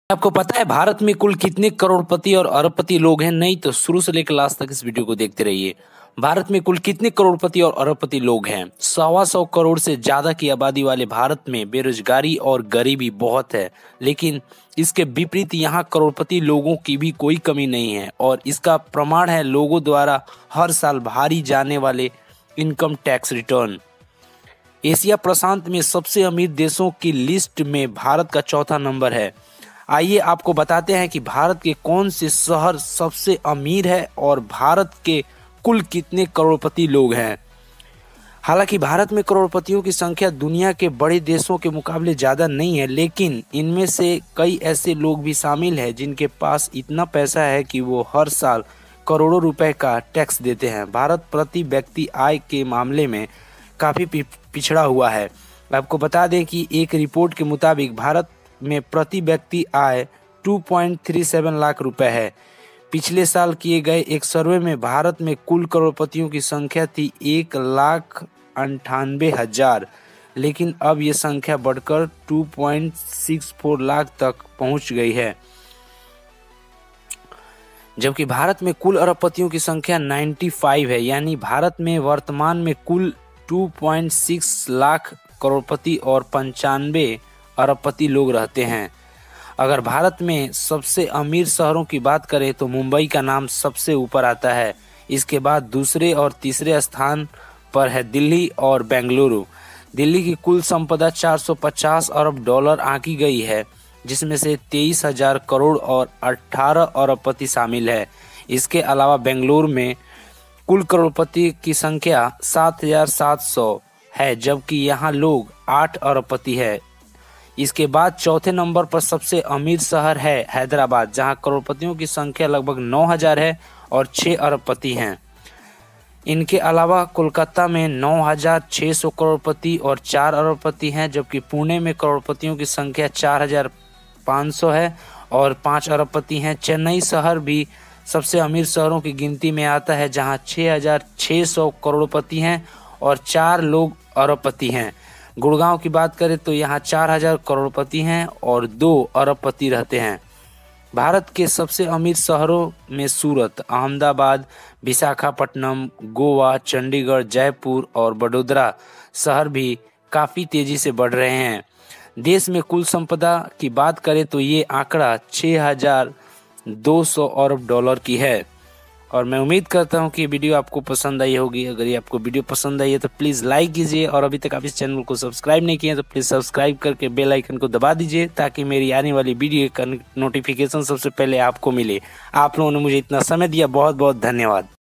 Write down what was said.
आपको पता है भारत में कुल कितने करोड़पति और अरबपति लोग हैं? नहीं तो शुरू से लेकर लास्ट तक इस वीडियो को देखते रहिए। भारत में कुल कितने करोड़पति और अरबपति लोग हैं? 125 करोड़ से ज्यादा की आबादी वाले भारत में बेरोजगारी और गरीबी बहुत है, लेकिन इसके विपरीत यहाँ करोड़पति लोगों की भी कोई कमी नहीं है और इसका प्रमाण है लोगों द्वारा हर साल भरी जाने वाले इनकम टैक्स रिटर्न। एशिया प्रशांत में सबसे अमीर देशों की लिस्ट में भारत का चौथा नंबर है। आइए आपको बताते हैं कि भारत के कौन से शहर सबसे अमीर है और भारत के कुल कितने करोड़पति लोग हैं। हालांकि भारत में करोड़पतियों की संख्या दुनिया के बड़े देशों के मुकाबले ज़्यादा नहीं है, लेकिन इनमें से कई ऐसे लोग भी शामिल हैं जिनके पास इतना पैसा है कि वो हर साल करोड़ों रुपए का टैक्स देते हैं। भारत प्रति व्यक्ति आय के मामले में काफ़ी पिछड़ा हुआ है। आपको बता दें कि एक रिपोर्ट के मुताबिक भारत में प्रति व्यक्ति आय 2.37 लाख रुपए है। पिछले साल किए गए एक सर्वे में भारत में कुल करोड़पतियों की संख्या थी 1,98,000, लेकिन अब ये संख्या बढ़कर 2.64 लाख तक पहुंच गई है। जबकि भारत में कुल अरबपतियों की संख्या 95 है, यानी भारत में वर्तमान में कुल 2.6 लाख करोड़पति और 95 अरबपति लोग रहते हैं। अगर भारत में सबसे अमीर शहरों की बात करें तो मुंबई का नाम सबसे ऊपर आता है। इसके बाद दूसरे और तीसरे स्थान पर है दिल्ली और बेंगलुरु। दिल्ली की कुल संपदा 450 अरब डॉलर आंकी गई है, जिसमें से 23,000 करोड़ और 18 अरबपति शामिल है। इसके अलावा बेंगलुरु में कुल करोड़पति की संख्या 7,700 है, जबकि यहाँ लोग 8 अरबपति है। इसके बाद चौथे नंबर पर सबसे अमीर शहर है हैदराबाद, जहां करोड़पतियों की संख्या लगभग 9,000 है और 6 अरबपति हैं। इनके अलावा कोलकाता में 9,600 करोड़पति और 4 अरबपति हैं, जबकि पुणे में करोड़पतियों की संख्या 4,500 है और 5 अरबपति हैं। चेन्नई शहर भी सबसे अमीर शहरों की गिनती में आता है, जहां 6,600 करोड़पति हैं और 4 लोग अरबपति हैं। गुड़गांव की बात करें तो यहाँ 4,000 करोड़पति हैं और 2 अरबपति रहते हैं। भारत के सबसे अमीर शहरों में सूरत, अहमदाबाद, विशाखापट्टनम, गोवा, चंडीगढ़, जयपुर और वडोदरा शहर भी काफ़ी तेज़ी से बढ़ रहे हैं। देश में कुल संपदा की बात करें तो ये आंकड़ा 6,200 अरब डॉलर की है। और मैं उम्मीद करता हूं कि ये वीडियो आपको पसंद आई होगी। अगर ये आपको वीडियो पसंद आई है तो प्लीज़ लाइक कीजिए और अभी तक आप इस चैनल को सब्सक्राइब नहीं किए तो प्लीज़ सब्सक्राइब करके बेल आइकन को दबा दीजिए, ताकि मेरी आने वाली वीडियो का नोटिफिकेशन सबसे पहले आपको मिले। आप लोगों ने मुझे इतना समय दिया, बहुत बहुत धन्यवाद।